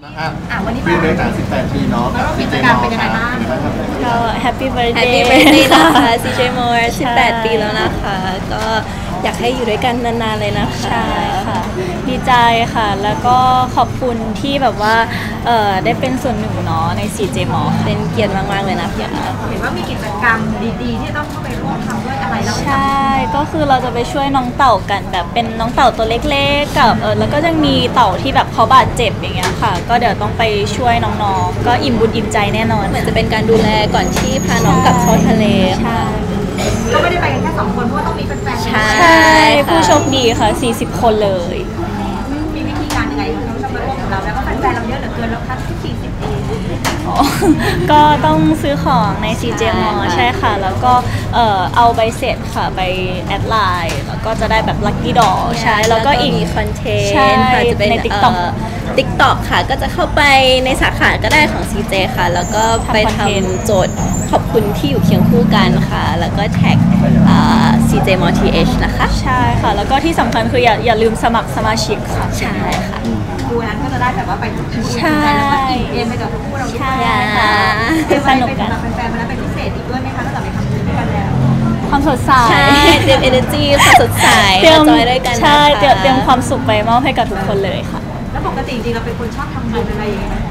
นะครับปีเนื่องจาก18 ปีเนาะกับซีเจมอร์ค่ะก็แฮปปี้เบิร์ดเดย์นะคะ CJ Moore 18 ปีแล้วนะคะ ก็อยากให้อยู่ด้วยกันนานๆเลยนะคะใช่ค่ะดีใจค่ะแล้วก็ขอบคุณที่แบบว่าได้เป็นส่วนหนึ่งเนาะใน CJ Moore เป็นเกียรติมากๆเลยนะคะเห็นว่ามีกิจกรรมดีๆที่ต้องเข้าไปร่วมทำด้วยอะไรแล้วใช่ก็คือเราจะไปช่วยน้องเต่ากันแบบเป็นน้องเต่าตัวเล็กๆกับแล้วก็ยังมีเต่าที่แบบเขาบาดเจ็บอย่างเงี้ยค่ะก็เดี๋ยวต้องไปช่วยน้องๆก็อิ่มบุญอิ่มใจแน่นอนเหมือนจะเป็นการดูแลก่อนที่พาน้องกลับเข้าทะเลค่ะก็ไม่ได้ไปกันแค่2 คนเพราะว่าต้องมีแฟนๆใช่ผู้โชคดีค่ะ40 คนเลยมีวิธีการยังไงคะที่จะมาร่วมกับเราแล้วก็แฟนๆเราเยอะเหลือเกินแล้วค่ะ40 ปีก็ต้องซื้อของใน CJ Moore ใช่ค่ะแล้วก็เอาใบเสร็จค่ะไปแอดไลน์แล้วก็จะได้แบบ Lucky Doll ใช่แล้วก็อีกมีคอนเทนต์ค่ะจะเป็นใน TikTok ค่ะก็จะเข้าไปในสาขาก็ได้ของ CJ ค่ะแล้วก็ไปทำโจทย์ขอบคุณที่อยู่เคียงคู่กันค่ะแล้วก็แท็กCJ Moore TH นะคะใช่ค่ะแล้วก็ที่สำคัญคืออย่าลืมสมัครสมาชิกค่ะใช่ค่ะดูนั้นก็จะได้แบบว่าไปใช่แล้วก็อิ่มเอมไปกับคู่เราด้วยค่ะสนุกกันแฟนๆมาแล้วเป็นพิเศษอีกด้วยไหมคะตั้งแต่ไปทำด้วยกันแล้วความสดใสใช่เตรียม energy ความสดใสมาจอยด้วยกันใช่เตรียมความสุขไปมอบให้กับทุกคนเลยค่ะแล้วปกติจริงๆเราเป็นคนชอบทำบุญอะไรอย่างเงี้ย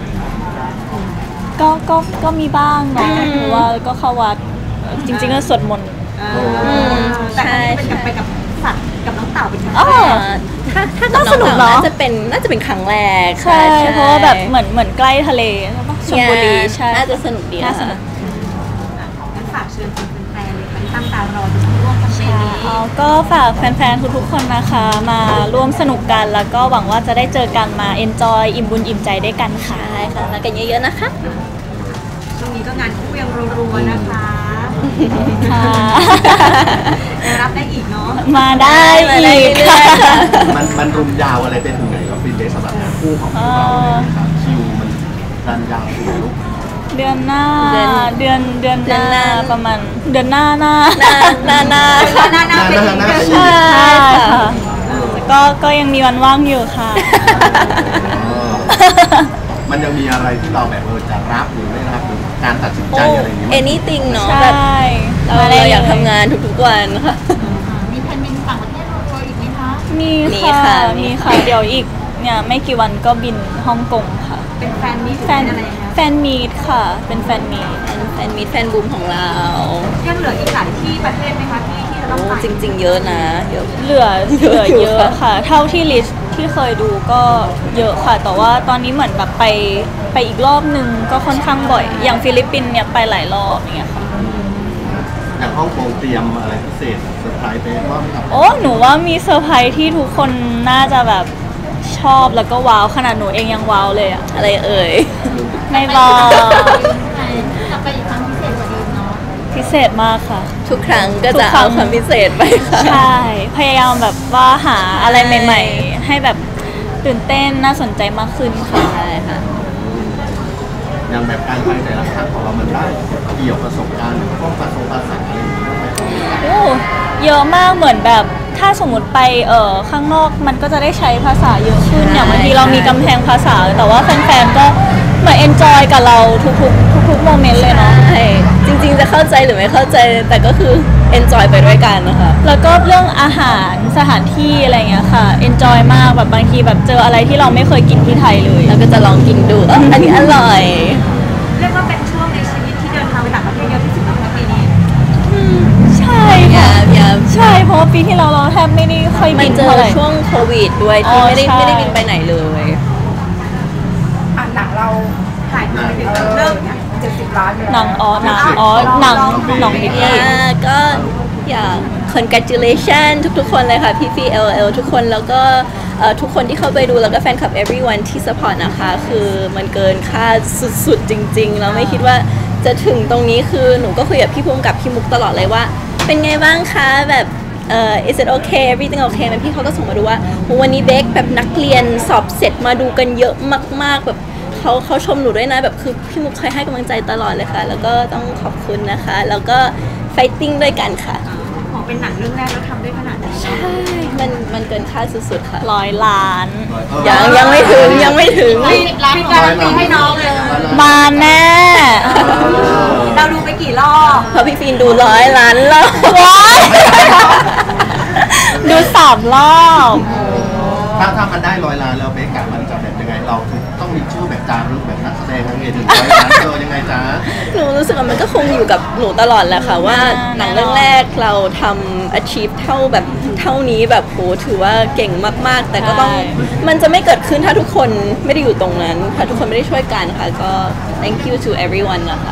ก็มีบ้างเนาะหรือว่าก็เข้าวัดจริงๆก็สวดมนต์ใช่ไปกับสัตว์กับน้องเต่าเป็นครั้งแรกถ้ากับน้องเต่าน่าจะเป็นครั้งแรกใช่เพราะว่าแบบเหมือนใกล้ทะเลชลบุรีใช่น่าจะสนุกดีน่าสนุกงั้นฝากเชิญแฟนๆเลยค่ะที่ตั้งตารอจะร่วมแคมเปญนี้ก็ฝากแฟนๆทุกๆคนนะคะมาร่วมสนุกกันแล้วก็หวังว่าจะได้เจอกันมา enjoy อิ่มบุญอิ่มใจด้วยกันค่ะค่ะมากันเยอะๆนะคะช่วงนี้ก็งานคู่ยังรัวๆนะคะรับได้อีกเนาะมาได้อีกมันรุมยาวอะไรไปถึงไหนก็ฟินเดย์สำหรับงานคู่ของเราครับคิวมันดันยาวอยู่ลูกเดือนหน้าประมาณเดือนหน้าใช่ค่ะก็ยังมีวันว่างอยู่ค่ะมันยังมีอะไรที่เราแบบจะรับหรือไม่รับหรือการตัดสินใจอะไรอย่างเงี้ย anything เนาะแบบเราอยากทำงานทุกๆวันค่ะมีแผนบินต่างประเทศเราอีกไหมคะมีค่ะเดี๋ยวอีกเนี่ยไม่กี่วันก็บินฮ่องกงค่ะเป็นแฟนมีอะไรแฟนมีดค่ะเป็นแฟนมีดแฟนบูมของเรายังเหลืออีกหลายที่ประเทศไหมคะที่เราต้องไปจริงๆเยอะนะเหลือเยอะค่ะเท่าที่ลิสต์ที่เคยดูก็เยอะค่ะแต่ว่าตอนนี้เหมือนแบบไปอีกรอบนึงก็ค่อนข้างบ่อยอย่างฟิลิปปินส์เนี่ยไปหลายรอบอย่างเงี้ยค่ะอย่างฮ่องกงเตรียมอะไรพิเศษเซอร์ไพรส์ไปว่าหนูว่ามีเซอร์ไพรส์ที่ทุกคนน่าจะแบบชอบแล้วก็ว้าวขนาดหนูเองยังว้าวเลยอะอะไรเอ่ยไม่บอกจะไปอีกครั้งพิเศษกว่าเดิมเนาะพิเศษมากค่ะทุกครั้งก็จะเอาความพิเศษไปค่ะใช่พยายามแบบว่าหาอะไรใหม่ๆให้แบบตื่นเต้นน่าสนใจมากขึ้นค่ะใช่ค่ะอย่างแบบการไปแต่ละครั้งของเรามันได้เกี่ยวประสบการณ์หรือพวกภาษาอะไรอย่างเงี้ยเยอะมากเหมือนแบบถ้าสมมติไปข้างนอกมันก็จะได้ใช้ภาษาเยอะขึ้นอย่างบางทีเรามีกำแพงภาษาแต่ว่าแฟนๆก็เหมือนเอนจอยกับเราทุกโมเมนต์เลยเนาะใช่จริงๆจะเข้าใจหรือไม่เข้าใจแต่ก็คือเอนจอยไปด้วยกันนะคะแล้วก็เรื่องอาหารสถานที่อะไรเงี้ยค่ะเอนจอยมากแบบบางทีแบบเจออะไรที่เราไม่เคยกินที่ไทยเลยแล้วก็จะลองกินดูอันนี้อร่อยเรียกว่าเป็นช่วงในชีวิตที่เดินทางไปต่างประเทศเยอะที่สุดในปีนี้ใช่ค่ะใช่เพราะว่าปีที่เราแทบไม่ได้ค่อยบินเจอช่วงโควิดด้วยที่ไม่ได้บินไปไหนเลยหนังเราถ่ายมาถึงเริ่ม70 ล้านหนังบิ๊กก็อยาก congratulation ทุกคนเลยค่ะพี่ๆ LL ทุกคนแล้วก็ทุกคนที่เข้าไปดูแล้วก็แฟนคลับ everyone ที่ support นะคะคือมันเกินคาดสุดๆจริงๆแล้วไม่คิดว่าจะถึงตรงนี้คือหนูก็คุยกับพี่ภูมิกับพี่มุกตลอดเลยว่าเป็นไงบ้างคะแบบis it okay everything okay มันพี่เขาก็ส่งมาดูว่าวันนี้เบคแบบนักเรียนสอบเสร็จมาดูกันเยอะมากๆแบบเขาชมหนูด้วยนะแบบคือพี่มุกเคยให้กำลังใจตลอดเลยค่ะแล้วก็ต้องขอบคุณนะคะแล้วก็ fighting ด้วยกันค่ะของของเป็นหนังเรื่องแรกแล้วทำได้ขนาดนี้ใช่มันเกินคาดสุดๆค่ะ 100 ล้านยังไม่ถึงปิดการันตีให้น้องเลยมาแน่เราดูไปกี่รอบเพราะพี่ฟินดู100 ล้านรอบว้ายดู3 รอบถ้ามันได้100 ล้านแล้วเบกะมันจะแบบยังไงเราคือต้องมีชื่อแบบจารึกแบบนักแสดงทั้งเอถึง100 ล้านยังไงจ๊ะหนูรู้สึกว่ามันก็คงอยู่กับหนูตลอดแหละค่ะว่าหนังเรื่องแรกเราทำ achieve เท่านี้แบบโหถือว่าเก่งมากๆ แต่ก็ต้องมันจะไม่เกิดขึ้นถ้าทุกคนไม่ได้อยู่ตรงนั้นค่ะทุกคนไม่ได้ช่วยกันค่ะก็ thank you to everyone นะคะ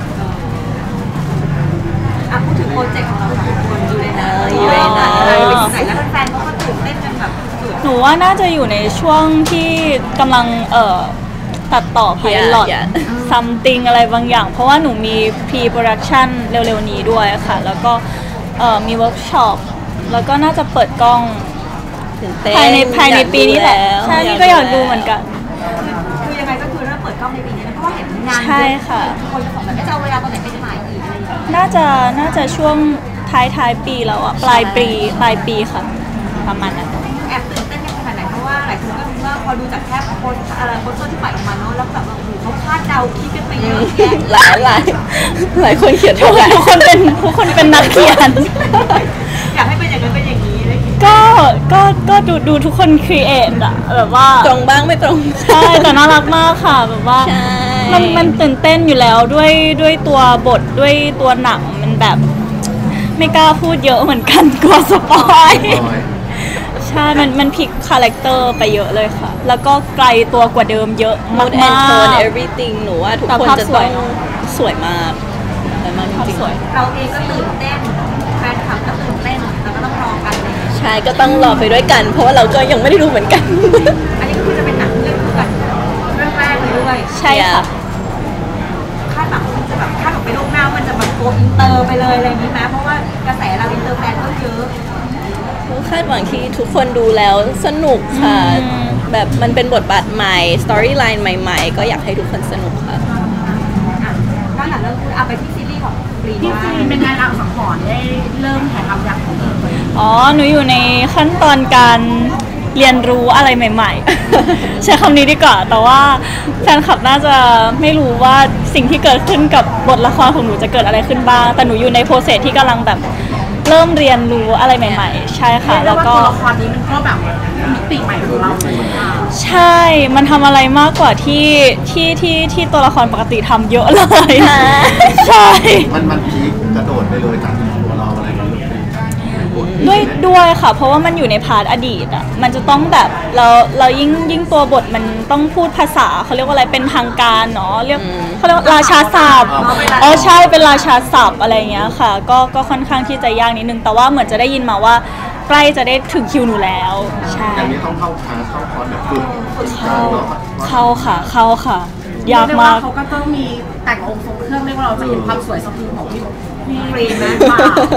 พูดถึงโปรเจกต์ของเราสองคนอยู่ในนั้นอยู่ในนั้นไหนแล้วแฟนๆเขาก็ตื่นเต้นกันแบบสุดหนูว่าน่าจะอยู่ในช่วงที่กำลังตัดต่อไพลอต something อะไรบางอย่าง เพราะว่าหนูมี pre-production เร็วๆนี้ด้วยค่ะ แล้วก็มีเวิร์กช็อปแล้วก็น่าจะเปิดกล้องตื่นเต้นภายในปีนี้แหละอยากดูใช่นี่ก็อยากดูเหมือนกันคือยังไงก็คือเริ่มเปิดกล้องในปีนี้นะเพราะว่าเห็นงานใช่ค่ะคนจะบอกแบบจะเอาเวลาตอนไหนไปถ่ายอีกอะไรอย่างเงี้ยน่าจะช่วงท้ายปีแล้วอะปลายปีค่ะ ประมาณนั้นแอบตื่นเต้นกันขนาดไหนเพราะว่าหลายคนก็รู้ว่าพอดูจากแค่โพสต์ที่ปล่อยออกมาเนาะแล้วแบบว่าโอ้โหเขาคาดเดาคิดกันไปเยอะแยะหลายคนเขียนว่าทุกคนเป็นนักเขียนอยากให้เป็นอย่างนั้นเป็นอย่างนี้เลยก็ดูทุกคนครีเอทอะแบบว่าตรงบ้างไม่ตรงใช่แต่น่ารักมากค่ะแบบว่าใช่มันตื่นเต้นอยู่แล้วด้วยตัวบทด้วยตัวหนังมันแบบ ไม่กล้าพูดเยอะเหมือนกันกลัวสปอยใช่มันพลิกคาแรคเตอร์ไปเยอะเลยค่ะ แล้วก็ไกลตัวกว่าเดิมเยอะมาก mood and tone everything หนูว่าทุกคนจะต้องสวยมากสวยมากจริงสวยเราเองก็ตื่นเต้นแฟนคลับก็ตื่นเต้นแล้วก็ต้องรอกันเลยใช่ก็ต้องรอไปด้วยกัน เพราะว่าเราก็ยังไม่ได้ดูเหมือนกันอันนี้ก็คือจะเป็นหนังเรื่องคู่กันเรื่องแรกเลยด้วยใช่ค่ะคาดหวังมันจะแบบคาดหวังไปล่วงหน้ามันจะแบบโกอินเตอร์ไปเลยอะไรอย่างนี้ไหมเพราะว่ากระแสเราอินเตอร์แฟนก็เยอะคาดหวังที่ทุกคนดูแล้วสนุกค่ะ แบบมันเป็นบทบาทใหม่ สตอรี่ไลน์ใหม่ๆ ก็อยากให้ทุกคนสนุกค่ะด้านหลังเรื่องคือเอาไปที่ซีรีส์ของฟรีพี่ฟิล์มเป็นไงเราสังหรณ์ได้เริ่มถ่ายทำอย่างของตัวเองอ๋อ หนูอยู่ในขั้นตอนการเรียนรู้อะไรใหม่ๆ ใช้คำนี้ดีกว่า แต่ว่าแฟนคลับน่าจะไม่รู้ว่าสิ่งที่เกิดขึ้นกับบทละครของหนูจะเกิดอะไรขึ้นบ้าง แต่หนูอยู่ในโปรเซสที่กำลังแบบเริ่มเรียนรู้อะไรใหม่ๆ ใช่ค่ะแล้แล้ว วก็ก็ตัวละครนี้มันก็แบบมิติใหม่ของเราเลยค่ะใช่ มันทำอะไรมากกว่าที่ตัวละครปกติทำเยอะเลย ใช่มันพีคกระโดดไปเลยจากตัวเราอะไรอย่างเงี้ยด้วยค่ะ เพราะว่ามันอยู่ในพาร์ทอดีตอ่ะมันจะต้องแบบเรายิ่งตัวบทมันต้องพูดภาษาเขาเรียกว่าอะไรเป็นทางการเนาะเรียกเขาเรียกว่าราชาศัพท์อ๋อใช่เป็นราชาศัพท์อะไรอย่างเงี้ยค่ะก็ค่อนข้างที่จะยากนิดนึงแต่ว่าเหมือนจะได้ยินมาว่าใกล้จะได้ถึงคิวหนูแล้วใช่อย่างนี้ต้องเข้าคลาสเข้าคอร์สแบบฝึกการเนาะเข้าค่ะยากเรียกมาว่าก เขาก็ต้องมีแต่งองค์ทรงเครื่องเรียกว่าเราจะเห็นความสวยสะพรึงของพี่ฟรีนะว่า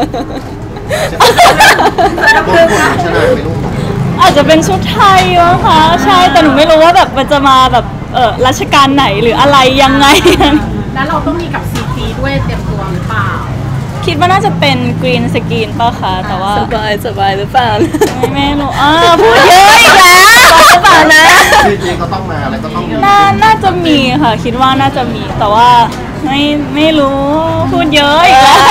โดนคนชนะไม่รู้อาจจะเป็นชุดไทยมั้งคะใช่แต่หนูไม่รู้ว่าแบบมันจะมาแบบรัชกาลไหนหรืออะไรยังไงแล้วเราต้องมีกับซีจีด้วยเตรียมตัวหรือเปล่าคิดว่าน่าจะเป็นกรีนสกรีนป่ะคะแต่ว่าสบายหรือเปล่าไม่รู้พูดเยอะอีกแล้วหรือเปล่านะจริงๆก็ต้องมาอะไรก็ต้องมีน่าจะมีค่ะคิดว่าน่าจะมีแต่ว่าไม่รู้พูดเยอะอีกแล้ว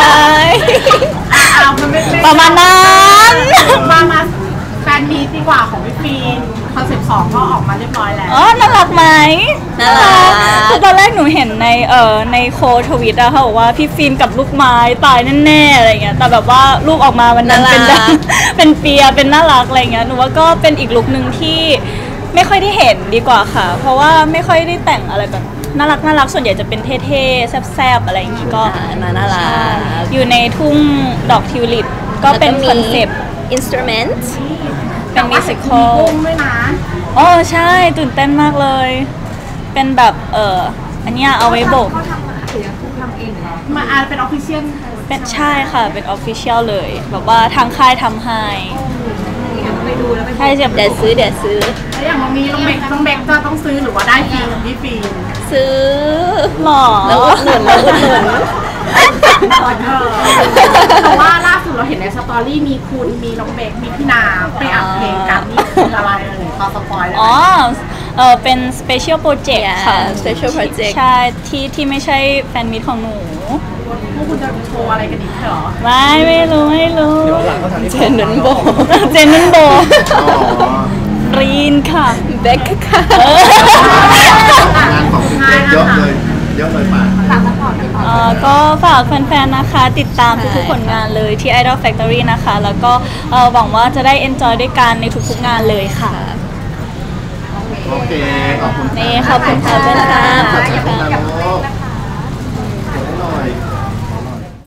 เอามันไม่ประมาณนั้นมาแฟนมีตดีกว่าของพี่ฟิล์มคอนเซ็ปต์2ก็ออกมาเรียบร้อยแล้วอ๋อน่ารักไหมน่ารักคือตอนแรกหนูเห็นในโค้ดทวิตอะเขาบอกว่าพี่ฟิล์มกับลูกไม้ตายแน่ๆอะไรเงี้ยแต่แบบว่ารูปออกมาวันนั้นเป็นเป็นเปียเป็นน่ารักอะไรเงี้ยหนูว่าก็เป็นอีกลุคนึงที่ไม่ค่อยได้เห็นดีกว่าค่ะ เพราะว่าไม่ค่อยได้แต่งอะไรแบบน่ารักส่วนใหญ่จะเป็นเท่ๆแซ่บๆอะไรอย่างงี้ก็น่ารักใช่อยู่ในทุ่งดอกทิวลิปก็เป็นคอนเซปต์ instrument เป็นมิวสิคอลกุ้งด้วยนะอ๋อใช่ตื่นเต้นมากเลย เป็นแบบอันเนี้ยเอาไว้โบกเขาทำหรือคุณทำเองเหรอมาอาจเป็นออฟฟิเชียลเป็นใช่ค่ะเป็นออฟฟิเชียลเลยแบบว่าทางค่ายทำให้อยากไปดูแล้วไปใช่จะเดี๋ยวซื้อแล้วอย่างวันนี้น้องเบกจะต้องซื้อหรือว่าได้ฟรีของพี่ฟิล์มซื้อหรอแล้วอุดหนุนแต่ว่าล่าสุดเราเห็นในสตอรี่มีคุณมีน้องเบคมีพี่นาไปอัดเพลงกันนี่คืออะไรพอสปอยได้ไหมอ๋อเป็น special project ค่ะ special project ใช่ที่ไม่ใช่แฟนมิตของหนูพวกคุณจะโชว์อะไรกันอีกเหรอไม่รู้เดี๋ยวหลังเขาทำนี่เจนนันโบเจนนันโบอ๋อรีนค่ะเบคค่ะงานของคุณเยอะเลยป่ะก็ฝากแฟนๆ นะคะ ติดตามทุกๆ ผลงานเลยที่ Idol Factory นะคะ แล้วก็หวังว่าจะได้ enjoy ด้วยกันในทุกๆ งานเลยค่ะโอเค ขอบคุณนี่ขอบคุณค่ะขอบคุณค่ะขอบคุณค่ะขอบคุณค่ะ